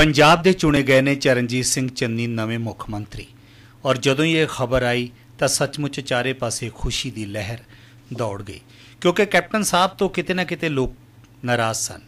पंजाब के चुने गए ने चरणजीत सिंह चन्नी नवे मुख मंत्री और जदों ये खबर आई तो सचमुच चारे पासे खुशी की लहर दौड़ गई क्योंकि कैप्टन साहब तो किते ना किते लोग नाराज सन।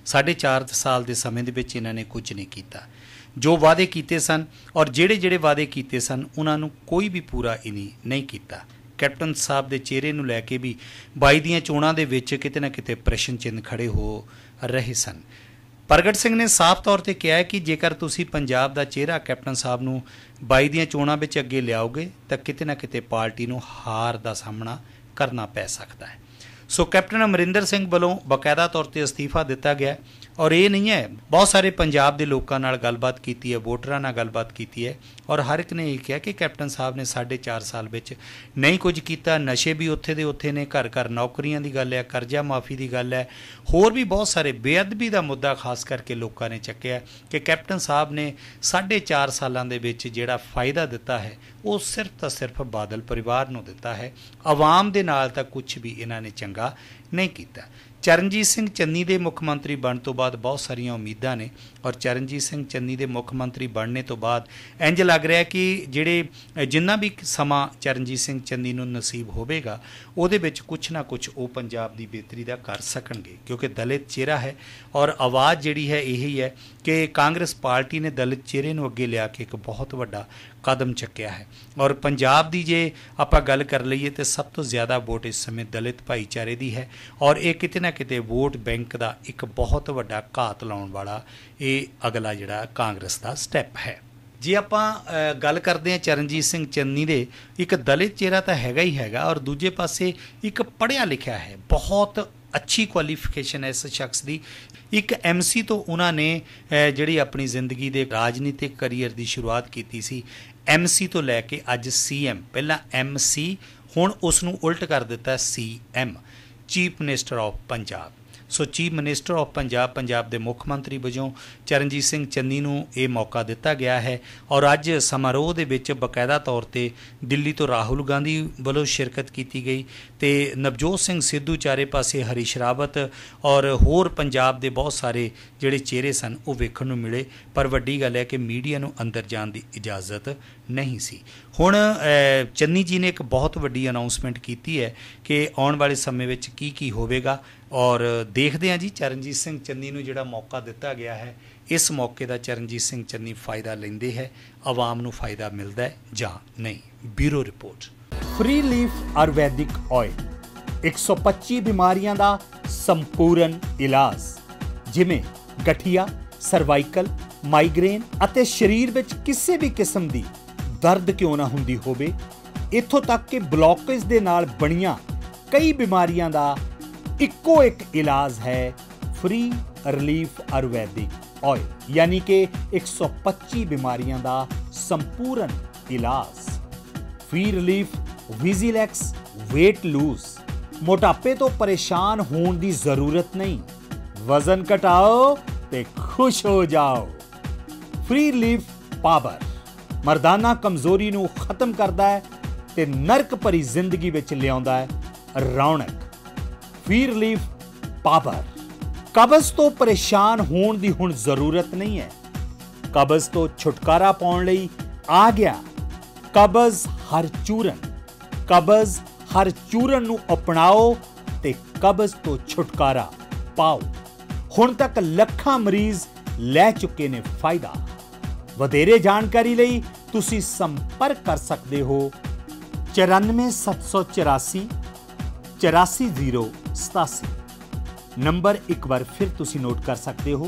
4.5 साल के समय के इन्होंने कुछ नहीं किया, जो वादे किए सन और जेड़े जेड़े वादे किए सन उन्होंने कोई भी पूरा नहीं किया। कैप्टन साहब के चेहरे नूं लैके भी 22 ਦੀਆਂ ਚੋਣਾਂ ਦੇ ਵਿੱਚ किते ना किते प्रश्न चिन्ह खड़े हो रहे सन। प्रगट सिंह ने साफ तौर पर कहा है कि जेकर तुसी पंजाब का चेहरा कैप्टन साहब नूं 22 ਦੀਆਂ ਚੋਣਾਂ ਵਿੱਚ अगे लियाओगे तो किते ना किते पार्टी नूं हार का सामना करना पै सकता है। सो कैप्टन अमरिंदर सिंह वालों बकायदा तौर पर अस्तीफा दिता गया और ये नहीं है, बहुत सारे पंजाब के लोगों नाल गलबात की है, वोटरां नाल गलबात की है और हर एक ने यह कहा कि कैप्टन साहब ने 4.5 साल विच नहीं कुछ किया। नशे भी उत्थे दे उत्थे ने, घर घर नौकरियां की गल है, करजा माफ़ी की गल है, होर भी बहुत सारे बेअदबी का मुद्दा खास करके लोगों ने चुक्या कि कैप्टन साहब ने 4.5 सालों के विच जिहड़ा फायदा दिता है वो सिर्फ तो सिर्फ बादल परिवार नूं दिता है, आवाम दे नाल तां कुछ भी इन्हां ने चंगा नहीं किया। चरणजीत सिंह चन्नी के मुख मंत्री बनने तो बाद बहुत सारिया उम्मीदां ने और चरणजीत सिंह चन्नी के मुख मंत्री बनने तो बाद इंज लग रहा है कि जिहड़े जिन्ना भी समा चरणजीत सिंह चन्नी नूं नसीब होवेगा उहदे विच कुछ ना कुछ वो पंजाब की बेहतरी का कर सकणगे क्योंकि दलित चेहरा है और आवाज़ जिहड़ी है यही है कि कांग्रेस पार्टी ने दलित चेहरे नूं अगे लिया के एक बहुत वड्डा कदम चुक्या है और पंजाब की जे आपां गल कर लईए तो सब तो ज़्यादा वोट इस समय दलित भाईचारे की है और ये किते ना किते वोट बैंक का एक बहुत वड्डा घात लाउण वाला ये अगला जिहड़ा कांग्रेस का स्टैप है। जे आपां गल करते हैं चरणजीत सिंह चन्नी दे, एक दलित चेहरा तो हैगा ही हैगा और दूजे पासे एक पढ़िया लिखा है, बहुत अच्छी क्वालिफिकेशन है इस शख्स की। एक MC तो उन्होंने जिहड़ी अपनी जिंदगी के राजनीतिक करियर की शुरुआत की सी, MC तो लैके अज CM, पहला MC हुण उसनूं उल्ट कर दिता CM, chief minister of Punjab. So chief minister of Punjab, Punjab के मुख मंत्री वजों चरणजीत सिंह चन्नी नूं ये मौका दिता गया है और अज समारोह दे विच बकायदा तौर पर दिल्ली तो राहुल गांधी वालों शिरकत की गई तो नवजोत सिंह सिद्धू चारे पासे, हरीश रावत और होर पंजाब के बहुत सारे जिहड़े चेहरे सन वो वेखण नूं मिले, पर वड्डी गल है कि मीडिया नूं अंदर जाण की इजाजत नहीं सी। हुण चन्नी जी ने एक बहुत वड्डी अनाउंसमेंट की है कि आने वाले समय में की होवेगा और देखते हैं जी चरणजीत सिंह चन्नी नूं जिहड़ा मौका दिता गया है इस मौके का चरणजीत सिंह चन्नी फायदा लेंदे है, आवाम नूं फायदा मिलता है जां नहीं। Bureau report. फ्री लीफ आयुर्वैदिक ऑयल 125 बीमारियां दा संपूर्ण इलाज जिमें गठिया, सर्वाइकल, माइग्रेन अते शरीर विच किसी भी किस्म की दर्द क्यों ना हुंदी होवे, इत्थों तक कि ब्लॉकेज दे नाल बणियां कई बीमारियां दा इक्को एक इलाज है फ्री रिलीफ आयुर्वैदिक ऑयल, यानी कि 125 बीमारियां दा संपूर्ण इलाज। फ्री रिलीफ विजिलैक्स वेट लूज, मोटापे तो परेशान होने की जरूरत नहीं, वजन घटाओ ते खुश हो जाओ। फ्री रिलीफ पावर मर्दाना कमजोरी नूं खत्म करता है ते नरक भरी जिंदगी विच लियाउंदा है रौनक। फ्री रिलीफ पावर कब्ज तो परेशान होने की हुण जरूरत नहीं है, कब्ज तो छुटकारा पाउण लई आ गया कब्ज हर चूरन। कब्ज हर चूरन नूं अपनाओ ते कब्ज तो छुटकारा पाओ। हुण तक लखां मरीज लै चुके ने फायदा। वधेरे जानकारी लई तुसी संपर्क कर सकते हो 94 784 84 087। नंबर एक बार फिर तुसी नोट कर सकते हो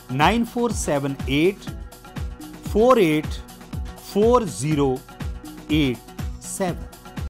9478 48 4087।